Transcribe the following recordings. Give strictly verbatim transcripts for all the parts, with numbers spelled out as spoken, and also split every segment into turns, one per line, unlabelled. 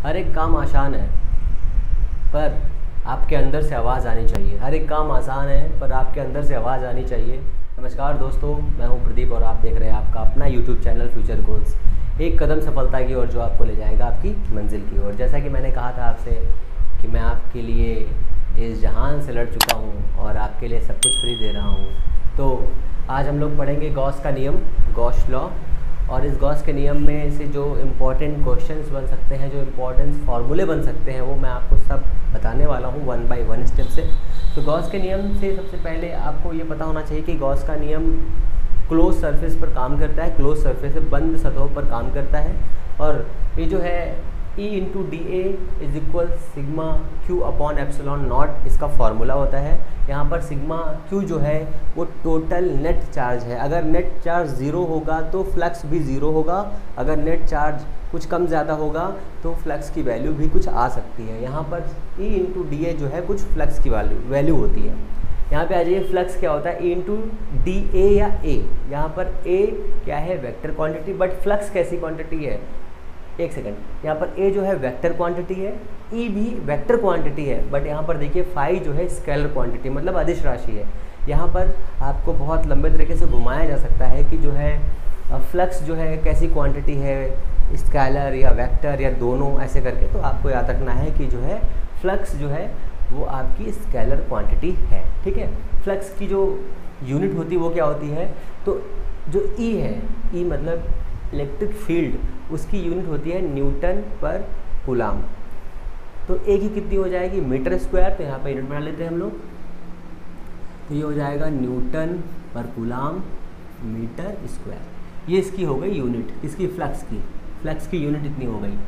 हर एक काम आसान है पर आपके अंदर से आवाज़ आनी चाहिए। हर एक काम आसान है पर आपके अंदर से आवाज़ आनी चाहिए। नमस्कार दोस्तों, मैं हूं प्रदीप और आप देख रहे हैं आपका अपना यूट्यूब चैनल फ्यूचर गोल्स। एक कदम सफलता की ओर जो आपको ले जाएगा आपकी मंजिल की ओर। जैसा कि मैंने कहा था आपसे कि मैं आपके लिए इस जहान से लड़ चुका हूं और आपके लिए सब कुछ फ्री दे रहा हूं। तो आज हम लोग पढ़ेंगे गॉस का नियम, गॉस लॉ। और इस गॉस के नियम में से जो इम्पोर्टेंट क्वेश्चंस बन सकते हैं, जो इम्पोर्टेंट फार्मूले बन सकते हैं, वो मैं आपको सब बताने वाला हूँ वन बाय वन स्टेप से। तो गॉस के नियम से सबसे पहले आपको ये पता होना चाहिए कि गॉस का नियम क्लोज सरफेस पर काम करता है, क्लोज सरफेस से बंद सतहों पर काम करता है। और ये जो है E into D A is equal sigma Q upon epsilon naught, इसका फार्मूला होता है। यहाँ पर सिग्मा क्यू जो है वो टोटल नेट चार्ज है। अगर नेट चार्ज ज़ीरो होगा तो फ्लक्स भी ज़ीरो होगा, अगर नेट चार्ज कुछ कम ज़्यादा होगा तो फ्लक्स की वैल्यू भी कुछ आ सकती है। यहाँ पर E इंटू डी ए जो है कुछ फ्लक्स की वैल्यू वैल्यू होती है। यहाँ पे आ जाइए, फ्लक्स क्या होता है, E इंटू डी ए या A। यहाँ पर A क्या है, वेक्टर क्वांटिटी, बट फ्लक्स कैसी क्वांटिटी है, एक सेकंड, यहाँ पर A जो है वेक्टर क्वांटिटी है, E भी वेक्टर क्वांटिटी है, बट यहाँ पर देखिए फाई जो है स्केलर क्वांटिटी, मतलब अदिश राशि है। यहाँ पर आपको बहुत लंबे तरीके से घुमाया जा सकता है कि जो है फ्लक्स जो है कैसी क्वांटिटी है, स्केलर या वेक्टर या दोनों, ऐसे करके। तो आपको याद रखना है कि जो है फ्लक्स जो है वो आपकी स्केलर क्वांटिटी है, ठीक है। फ्लक्स की जो यूनिट होती है वो क्या होती है, तो जो E है, E मतलब इलेक्ट्रिक फील्ड, उसकी यूनिट होती है न्यूटन पर कूलाम। तो ए की कितनी हो जाएगी, मीटर स्क्वायर। तो यहाँ पे यूनिट बना लेते हैं हम लोग, तो ये हो जाएगा Newton per coulomb metre square. ये इसकी हो गई यूनिट, इसकी फ्लक्स की फ्लक्स की यूनिट इतनी हो गई।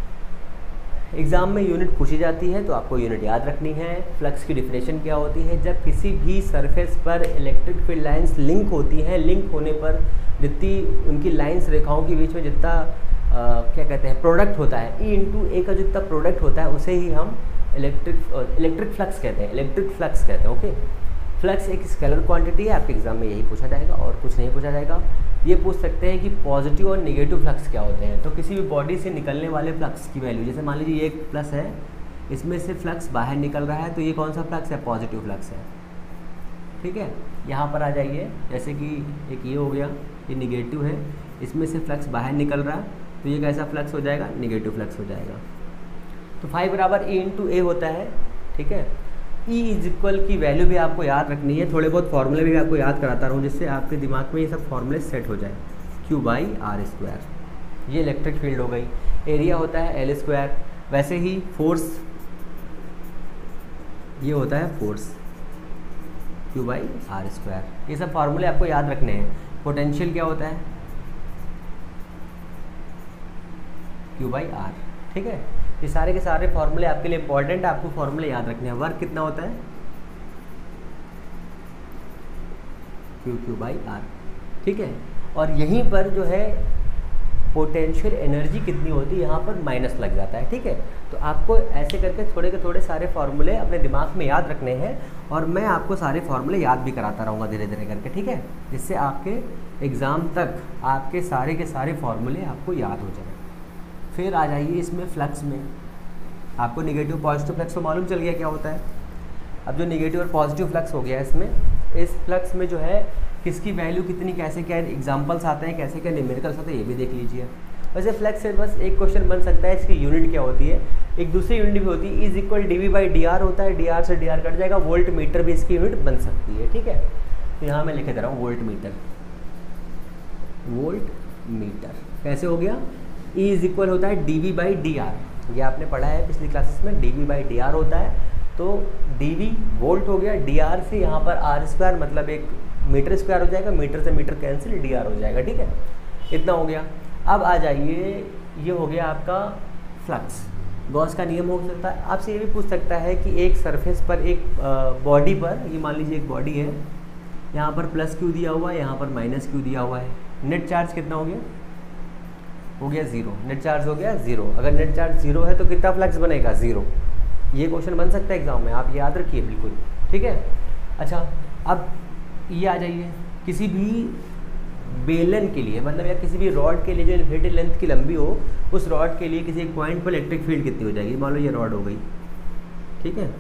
एग्ज़ाम में यूनिट पूछी जाती है तो आपको यूनिट याद रखनी है। फ्लक्स की डिफिनेशन क्या होती है, जब किसी भी सरफेस पर इलेक्ट्रिक फील्ड लाइंस लिंक होती हैं, लिंक होने पर जितनी उनकी लाइंस रेखाओं के बीच में जितना आ, क्या कहते हैं प्रोडक्ट होता है, ई इंटू ए का जितना प्रोडक्ट होता है उसे ही हम इलेक्ट्रिक इलेक्ट्रिक फ्लक्स कहते हैं, इलेक्ट्रिक फ्लक्स कहते हैं। ओके, फ्लक्स एक स्केलर क्वांटिटी है। आपके एग्जाम में यही पूछा जाएगा और कुछ नहीं पूछा जाएगा। ये पूछ सकते हैं कि पॉजिटिव और निगेटिव फ्लक्स क्या होते हैं। तो किसी भी बॉडी से निकलने वाले फ्लक्स की वैल्यू, जैसे मान लीजिए एक प्लस है, इसमें से फ्लक्स बाहर निकल रहा है, तो ये कौन सा फ्लक्स है, पॉजिटिव फ्लक्स है, ठीक है। यहाँ पर आ जाइए, जैसे कि एक ये हो गया, ये निगेटिव है, इसमें से फ्लक्स बाहर निकल रहा है, तो ये कैसा फ्लक्स हो जाएगा, निगेटिव फ्लक्स हो जाएगा। तो फाइव बराबर E इंटू ए होता है, ठीक है। E इज इक्वल की वैल्यू भी आपको याद रखनी है। थोड़े बहुत फॉर्मूले भी आपको याद कराता रहूँ जिससे आपके दिमाग में ये सब फॉर्मूले सेट हो जाए। Q बाई आर स्क्वायर, ये इलेक्ट्रिक फील्ड हो गई। एरिया होता है एल स्क्वायर। वैसे ही फोर्स, ये होता है force, Q by R square. ये सब फार्मूले आपको याद रखने हैं। पोटेंशियल क्या होता है, Q बाई आर, ठीक है। ये सारे के सारे फॉर्मूले आपके लिए इंपॉर्टेंट है, आपको फॉर्मूले याद रखने हैं। वर्क कितना होता है, Q Q बाई आर, ठीक है। और यहीं पर जो है पोटेंशियल एनर्जी कितनी होती है, यहाँ पर माइनस लग जाता है, ठीक है। तो आपको ऐसे करके थोड़े के थोड़े सारे फॉर्मूले अपने दिमाग में याद रखने हैं और मैं आपको सारे फॉर्मूले याद भी कराता रहूँगा धीरे धीरे करके, ठीक है, जिससे आपके एग्ज़ाम तक आपके सारे के सारे फॉर्मूले आपको याद हो जाए। फिर आ जाइए इसमें फ्लक्स में, आपको निगेटिव पॉजिटिव फ्लक्स तो मालूम चल गया क्या होता है। अब जो निगेटिव और पॉजिटिव फ्लक्स हो गया इसमें, इस फ्लक्स में जो है किसकी वैल्यू कितनी, कैसे क्या एग्जांपल्स आते हैं, कैसे क्या न्यूमेरिकल्स आते हैं, ये भी देख लीजिए। वैसे फ्लक्स से बस एक क्वेश्चन बन सकता है, इसकी यूनिट क्या होती है। एक दूसरी यूनिट भी होती है, is equal D V by D R होता है, डी आर से डी आर कट जाएगा। वोल्ट मीटर भी इसकी यूनिट बन सकती है, ठीक है। तो यहाँ मैं लिखे दे रहा हूँ वोल्ट मीटर, वोल्ट मीटर कैसे हो गया, E इज इक्वल होता है D V by D R, ये आपने पढ़ा है पिछली क्लासेस में, D V by D R होता है। तो डी वी वोल्ट हो गया, डी आर से यहाँ पर आर स्क्वायर मतलब एक मीटर स्क्वायर हो जाएगा, मीटर से मीटर कैंसिल, डी आर हो जाएगा, ठीक है। इतना हो गया। अब आ जाइए, ये हो गया आपका फ्लक्स। गॉस का नियम हो सकता है, आपसे ये भी पूछ सकता है कि एक सरफेस पर, एक बॉडी पर, ये मान लीजिए एक बॉडी है, यहाँ पर प्लस क्यू दिया हुआ है, यहाँ पर माइनस क्यू दिया हुआ है। नेट चार्ज कितना हो गया, हो गया ज़ीरो। नेट चार्ज हो गया ज़ीरो। अगर नेट चार्ज ज़ीरो है तो कितना फ्लक्स बनेगा, ज़ीरो। ये क्वेश्चन बन सकता है एग्जाम में, आप याद रखिए बिल्कुल, ठीक है। अच्छा, अब ये आ जाइए, किसी भी बेलन के लिए, मतलब या किसी भी रॉड के लिए जो इन्फिनिटी लेंथ की लंबी हो, उस रॉड के लिए किसी एक पॉइंट पर इलेक्ट्रिक फील्ड कितनी हो जाएगी। मान लो ये रॉड हो गई, ठीक है।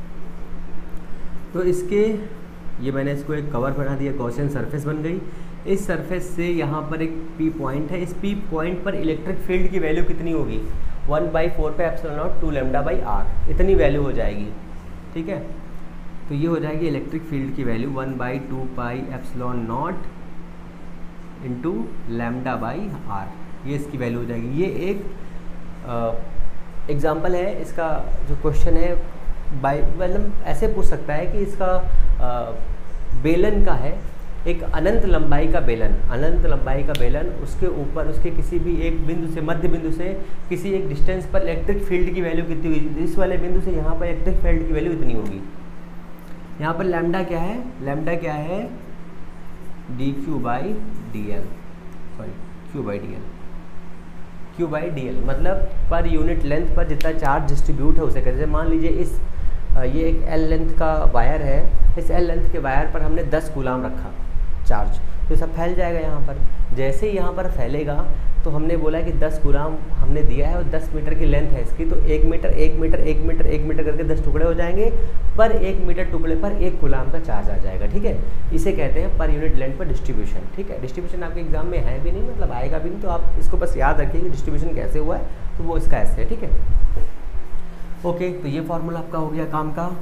तो इसके ये मैंने इसको एक कवर बना दिया, गॉसियन सरफेस बन गई। इस सरफेस से यहाँ पर एक पी पॉइंट है, इस पी पॉइंट पर इलेक्ट्रिक फील्ड की वैल्यू कितनी होगी, one by four pi epsilon naught two lambda by R, इतनी वैल्यू हो जाएगी, ठीक है। तो ये हो जाएगी इलेक्ट्रिक फील्ड की value one by two pi epsilon naught into lambda by R, ये इसकी वैल्यू हो जाएगी। ये एक एग्जाम्पल है, इसका जो क्वेश्चन है बाई मतलब ऐसे पूछ सकता है कि इसका आ, बेलन का है, एक अनंत लंबाई का बेलन, अनंत लंबाई का बेलन, उसके ऊपर उसके किसी भी एक बिंदु से, मध्य बिंदु से किसी एक डिस्टेंस पर इलेक्ट्रिक फील्ड की वैल्यू कितनी होगी, इस वाले बिंदु से यहाँ पर इलेक्ट्रिक फील्ड की वैल्यू इतनी होगी। यहाँ पर लैम्डा क्या है, लैम्डा क्या है, D Q by D L, sorry Q by D L, Q by D L मतलब पर यूनिट लेंथ पर जितना चार्ज डिस्ट्रीब्यूट है उसे कहते हैं। मान लीजिए इस ये एक एल लेंथ का वायर है, इस एल लेंथ के वायर पर हमने दस कूलाम रखा चार्ज, तो सब फैल जाएगा यहाँ पर। जैसे ही यहाँ पर फैलेगा तो हमने बोला कि दस कूलाम हमने दिया है और दस मीटर की लेंथ है इसकी, तो एक मीटर एक मीटर एक मीटर एक मीटर करके दस टुकड़े हो जाएंगे, पर एक मीटर टुकड़े पर एक कूलाम का चार्ज आ जाएगा, ठीक है। इसे कहते हैं पर यूनिट लेंथ पर डिस्ट्रीब्यूशन, ठीक है। डिस्ट्रीब्यूशन आपके एग्जाम में है भी नहीं, मतलब आएगा भी नहीं, तो आप इसको बस याद रखिए कि डिस्ट्रीब्यूशन कैसे हुआ है, तो वो इसका ऐसे है, ठीक है। ओके, तो ये फॉर्मूला आपका हो गया काम का।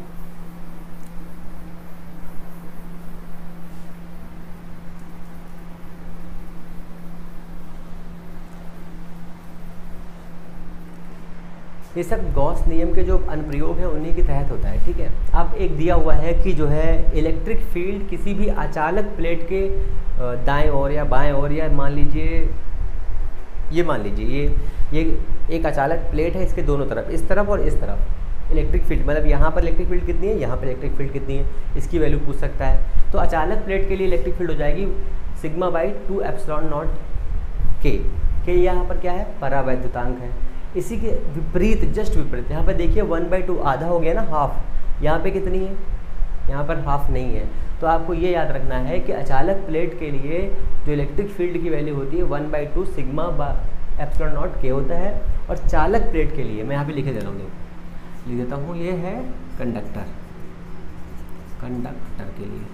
ये सब गॉस नियम के जो अनुप्रयोग हैं उन्हीं के तहत होता है, ठीक है। अब एक दिया हुआ है कि जो है इलेक्ट्रिक फील्ड किसी भी अचालक प्लेट के दाएं ओर या बाएं ओर, या मान लीजिए ये मान लीजिए ये ये एक अचालक प्लेट है, इसके दोनों तरफ, इस तरफ और इस तरफ इलेक्ट्रिक फील्ड, मतलब यहाँ पर इलेक्ट्रिक फील्ड कितनी है, यहाँ पर इलेक्ट्रिक फील्ड कितनी है, इसकी वैल्यू पूछ सकता है। तो अचालक प्लेट के लिए इलेक्ट्रिक फील्ड हो जाएगी sigma by two epsilon naught K, के यहाँ पर क्या है, परावैद्युतांक है। इसी के विपरीत, जस्ट विपरीत, यहाँ पर देखिए वन बाई टू आधा हो गया ना, हाफ, यहाँ पे कितनी है, यहाँ पर हाफ नहीं है। तो आपको ये याद रखना है कि अचालक प्लेट के लिए जो इलेक्ट्रिक फील्ड की वैल्यू होती है one by two sigma by epsilon naught K होता है, और चालक प्लेट के लिए मैं यहाँ पे लिखे दे रहा हूँ, लिख देता हूँ, ये है कंडक्टर, कंडक्टर के लिए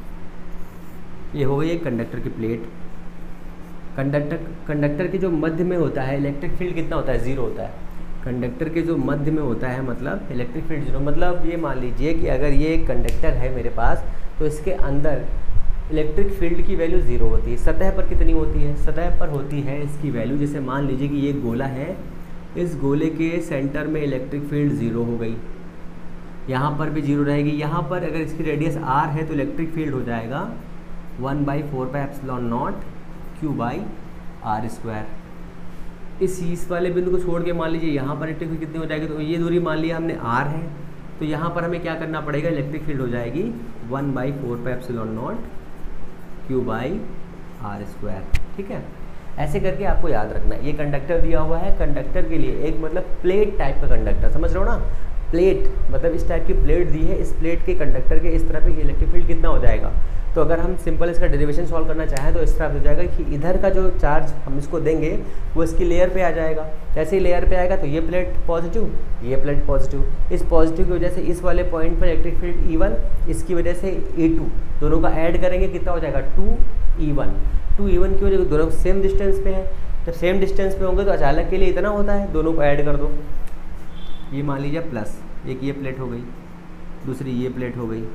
ये हो गई एक कंडक्टर की प्लेट। कंडक्टर कंडक्टर के जो मध्य में होता है इलेक्ट्रिक फील्ड कितना होता है, ज़ीरो होता है। कंडक्टर के जो मध्य में होता है मतलब इलेक्ट्रिक फील्ड जीरो, मतलब ये मान लीजिए कि अगर ये एक कंडक्टर है मेरे पास, तो इसके अंदर इलेक्ट्रिक फील्ड की वैल्यू ज़ीरो होती है। सतह पर कितनी होती है, सतह पर होती है इसकी वैल्यू, जैसे मान लीजिए कि ये गोला है, इस गोले के सेंटर में इलेक्ट्रिक फील्ड ज़ीरो हो गई, यहाँ पर भी जीरो रहेगी। यहाँ पर अगर इसकी रेडियस आर है तो इलेक्ट्रिक फील्ड हो जाएगा one by four by epsilon naught Q by R square. इस इस वाले बिंदु को छोड़ के मान लीजिए यहाँ पर इलेक्ट्रिक फील्ड कितनी हो जाएगी, तो ये दूरी मान लिया हमने आर है, तो यहाँ पर हमें क्या करना पड़ेगा, इलेक्ट्रिक फील्ड हो जाएगी one by four by epsilon naught Q by R square, ठीक है। ऐसे करके आपको याद रखना है। ये कंडक्टर दिया हुआ है, कंडक्टर के लिए एक मतलब प्लेट टाइप का कंडक्टर, समझ रहे हो ना, प्लेट मतलब इस टाइप की प्लेट दी है, इस प्लेट के कंडक्टर के इस तरह पे इलेक्ट्रिक फील्ड कितना हो जाएगा। तो अगर हम सिंपल इसका डेरिवेशन सॉल्व करना चाहें तो इस तरह हो जाएगा कि इधर का जो चार्ज हम इसको देंगे वो इसकी लेयर पे आ जाएगा, जैसे ही लेयर पे आएगा तो ये प्लेट पॉजिटिव, ये प्लेट पॉजिटिव, इस पॉजिटिव की वजह से इस वाले पॉइंट पर इलेक्ट्रिक फील्ड ई वन, इसकी वजह से ई टू, दोनों का ऐड करेंगे कितना हो जाएगा two E one. Two E one की वजह से दोनों सेम डिस्टेंस पे है, जब सेम डिस्टेंस पे होंगे तो अचालक के लिए इतना होता है, दोनों को ऐड कर दो। ये मान लीजिए प्लस, एक ये प्लेट हो गई, दूसरी ये प्लेट हो गई।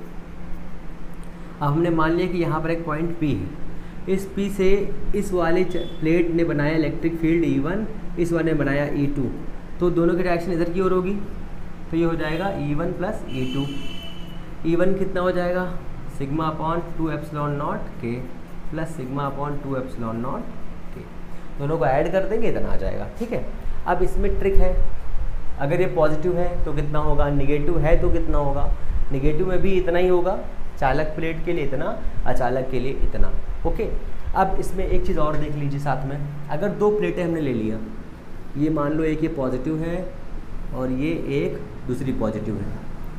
अब हमने मान लिया कि यहाँ पर एक पॉइंट P है, इस P से इस वाले प्लेट ने बनाया इलेक्ट्रिक फील्ड ई वन, इस वाले ने बनाया ई टू, तो दोनों की डायरेक्शन इधर की ओर होगी, तो ये हो जाएगा E one plus E two. E one कितना हो जाएगा, sigma upon two epsilon naught K plus sigma upon two epsilon naught K, दोनों को ऐड कर देंगे इतना आ जाएगा, ठीक है। अब इसमें ट्रिक है, अगर ये पॉजिटिव है तो कितना होगा, निगेटिव है तो कितना होगा, निगेटिव में भी इतना ही होगा, चालक प्लेट के लिए इतना, अचालक के लिए इतना, ओके। अब इसमें एक चीज़ और देख लीजिए साथ में, अगर दो प्लेटें हमने ले लिया, ये मान लो एक ये पॉजिटिव है और ये एक दूसरी पॉजिटिव है,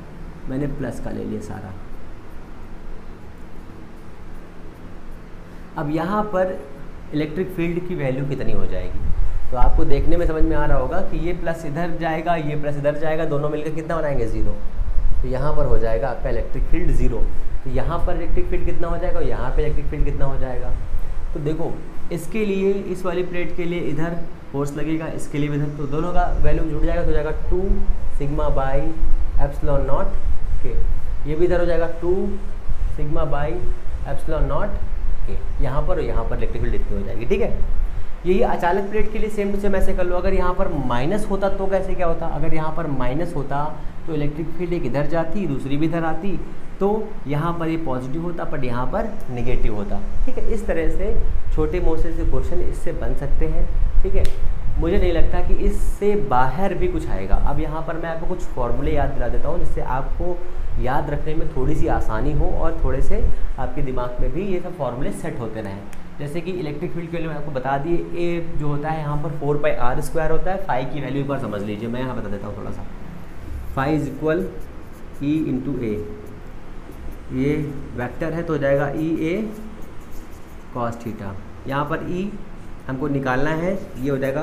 मैंने प्लस का ले लिया सारा। अब यहाँ पर इलेक्ट्रिक फील्ड की वैल्यू कितनी हो जाएगी, तो आपको देखने में समझ में आ रहा होगा कि ये प्लस इधर जाएगा, ये प्लस इधर जाएगा, दोनों मिलकर कितना बनाएंगे ज़ीरो। तो यहाँ पर हो जाएगा आपका इलेक्ट्रिक फील्ड ज़ीरो। तो यहाँ पर इलेक्ट्रिक फील्ड कितना हो जाएगा और यहाँ पर इलेक्ट्रिक फील्ड कितना हो जाएगा। तो देखो इसके लिए, इस वाली प्लेट के लिए इधर फोर्स लगेगा, इसके लिए इधर, तो दोनों का वैल्यू जुड़ जाएगा। तो हो जाएगा two sigma by epsilon naught K. ये भी इधर हो जाएगा two sigma by epsilon naught K. यहाँ पर और यहाँ पर इलेक्ट्रिक फील्ड इतनी हो जाएगी, ठीक है। यही अचालक प्लेट के लिए सेम टू सेम ऐसे कर लो। अगर यहाँ पर माइनस होता तो कैसे क्या होता, अगर यहाँ पर माइनस होता तो इलेक्ट्रिक फील्ड एक इधर जाती, दूसरी भी इधर आती, तो यहाँ पर ये पॉजिटिव होता बट यहाँ पर नेगेटिव होता, ठीक है। इस तरह से छोटे मोटे से क्वेश्चन इससे बन सकते हैं, ठीक है। मुझे नहीं लगता कि इससे बाहर भी कुछ आएगा। अब यहाँ पर मैं आपको कुछ फॉर्मूले याद दिला देता हूँ जिससे आपको याद रखने में थोड़ी सी आसानी हो और थोड़े से आपके दिमाग में भी ये सब फॉर्मूले सेट होते रहें। जैसे कि इलेक्ट्रिक फील्ड के लिए मैं आपको बता दिए, ए जो होता है यहाँ पर फोर पाई आर स्क्वायर होता है। फाई की वैल्यू एक बार समझ लीजिए, मैं यहाँ बता देता हूँ थोड़ा सा। Phi is equal E into A, ये वेक्टर है तो हो जाएगा ई ए कॉस थीटा। यहाँ पर ई हमको निकालना है, ये हो जाएगा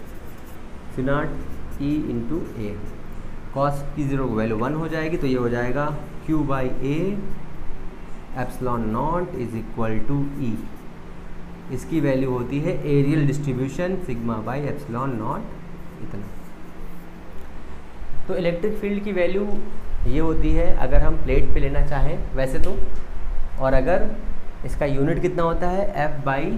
phi naught E into A. Cos की जीरो वैल्यू वन हो जाएगी तो ये हो जाएगा Q by A epsilon naught is equal to E. इसकी वैल्यू होती है areal distribution sigma by epsilon naught, इतना। तो इलेक्ट्रिक फील्ड की वैल्यू ये होती है अगर हम प्लेट पे लेना चाहें वैसे तो, और अगर इसका यूनिट कितना होता है F by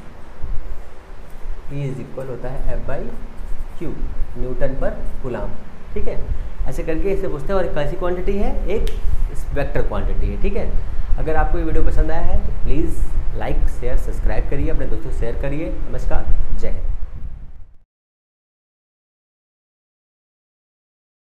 E is equal होता है F by Q, newton per coulomb, ठीक है। ऐसे करके इसे पूछते हैं। और कैसी क्वांटिटी है, एक वेक्टर क्वांटिटी है, ठीक है। अगर आपको ये वीडियो पसंद आया है तो प्लीज़ लाइक शेयर सब्सक्राइब करिए, अपने दोस्तों को शेयर करिए। नमस्कार, जय हिंद।